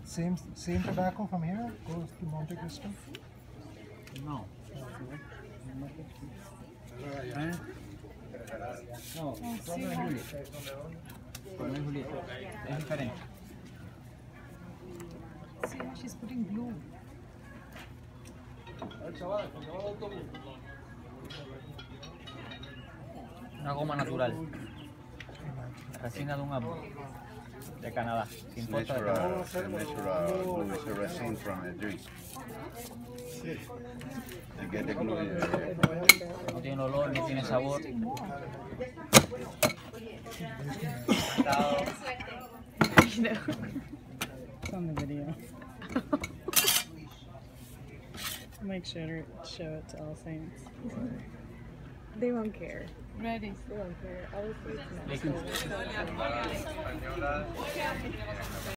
Same tobacco from here goes to Monte Cristo? No. ¿Eh? No, Romeo y Julieta. Romeo y Julieta. Es diferente. See how she's putting glue. Una goma natural. Resina de un árbol. De Canadá. Sin importa de Canadá. Natural resin from a tree. They get the glue. No tiene olor, no tiene sabor. It's on the video. Make sure to show it to All Saints. They won't care. Ready. They won't care. Obviously, it's not.